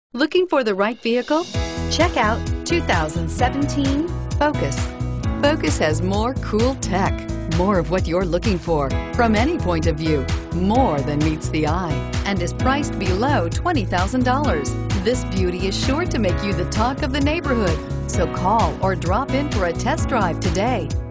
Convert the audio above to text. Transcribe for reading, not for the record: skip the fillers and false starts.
Looking for the right vehicle? Check out 2017 Focus. Focus has more cool tech, more of what you're looking for from any point of view, more than meets the eye, and is priced below $20,000. This beauty is sure to make you the talk of the neighborhood. So call or drop in for a test drive today.